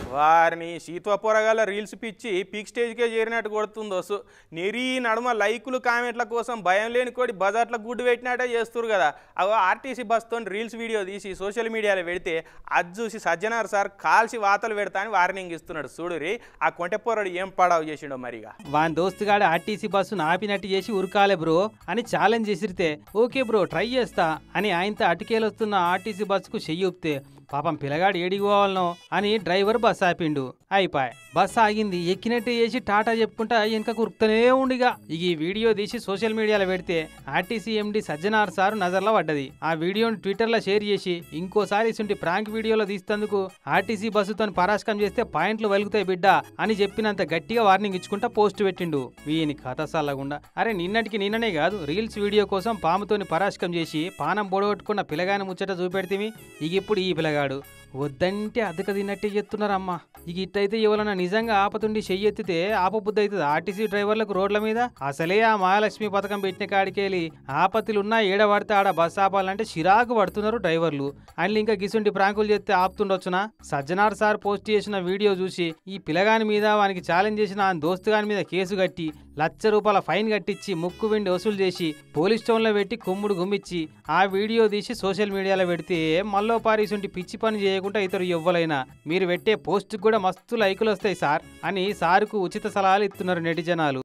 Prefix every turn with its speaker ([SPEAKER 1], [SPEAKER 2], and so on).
[SPEAKER 1] వారిని శీతవ పొరగాల రీల్స్ పిచ్చి పీక్ స్టేజ్కే చేరినట్టు కొడుతుందో నెరీ నడుమ లైకులు కామెంట్ల కోసం భయం లేని కోడి బజార్లో గుడ్డు పెట్టినట్టే చేస్తారు కదా. అవి ఆర్టీసీ బస్తో రీల్స్ వీడియో తీసి సోషల్ మీడియాలో పెడితే అది చూసి సజ్జనార్ సార్ కాల్చి వాతలు పెడతా అని వార్నింగ్ ఇస్తున్నాడు. చూడురి ఆ కొంటె పొరడు ఏం పడావు చేసిండో మరిగా.
[SPEAKER 2] వాని దోస్తుగాడు ఆర్టీసీ బస్సును ఆపినట్టు చేసి ఉరకాలే బ్రో అని ఛాలెంజ్ చేసిరితే ఓకే బ్రో ట్రై చేస్తా అని ఆయనతో అటుకేలొస్తున్న ఆర్టీసీ బస్సుకు చెయ్యూపితే పాపం పిల్లగాడు ఏడిపోవాలనో అని డ్రైవర్ బస్ ఆపిండు. అయిపోయి బస్ ఆగింది, ఎక్కినట్టు చేసి టాటా చెప్పుకుంటా వెనక కురుకుతూనే ఉండిగా. ఇక ఈ వీడియో తీసి సోషల్ మీడియాలో పెడితే ఆర్టీసీ ఎండి సజ్జనార్ సార్ నజర్లో పడ్డది. ఆ వీడియోని ట్విట్టర్లో షేర్ చేసి ఇంకోసారి ఇసుంటి ప్రాంక్ వీడియోలో తీస్తేందుకు ఆర్టీసీ బస్సుతో పరాశకం చేస్తే పాయింట్లు వెలుగుతాయి బిడ్డ అని చెప్పినంత గట్టిగా వార్నింగ్ ఇచ్చుకుంటా పోస్ట్ పెట్టిండు. వీని కథ సల్లగుండా అరే నిన్ననే కాదు రీల్స్ వీడియో కోసం పాముతోని పరాశకం చేసి పానం బొడగొట్టుకున్న పిల్లగాని ముచ్చట చూపెడితే ఇక ఇప్పుడు ఈ పిల్లగాడు వద్దంటే అద్దక తిన్నట్టే చెప్తున్నారమ్మా. ఇక ఇట్టయితే ఎవరన్నా నిజంగా ఆపతుండి చెయ్యెత్తితే ఆపబుద్ధి అవుతుంది ఆర్టీసీ డ్రైవర్లకు రోడ్ల మీద. అసలే ఆ మహాలక్ష్మి పథకం పెట్టిన కాడికెళ్ళి ఆపత్తులున్నా ఏడబడితే ఆడ బస్ ఆపాలంటే చిరాకు పడుతున్నారు డ్రైవర్లు. అందులో ఇంకా గిసుంటి ప్రాంకులు చేస్తే ఆపుతుండొచ్చునా. సజ్జనార్ సార్ పోస్ట్ చేసిన వీడియో చూసి ఈ పిల్లగాని మీద వానికి ఛాలెంజ్ చేసిన ఆ దోస్తుగాని మీద కేసు కట్టి ₹1,00,000 ఫైన్ కట్టించి ముక్కు వెండి వసూలు చేసి పోలీస్ స్టేషన్లో పెట్టి కుమ్ముడు గుమ్మిచ్చి ఆ వీడియో తీసి సోషల్ మీడియాలో పెడితే మళ్ళీ పారీసుంటి పిచ్చి పని చేయకుండా ఇతరు ఎవ్వలైనా మీరు పెట్టే పోస్ట్ కూడా మస్తు లైకులు వస్తాయి సార్ అని సార్కు ఉచిత సలహాలు ఇస్తున్నారు నెటిజనాలు.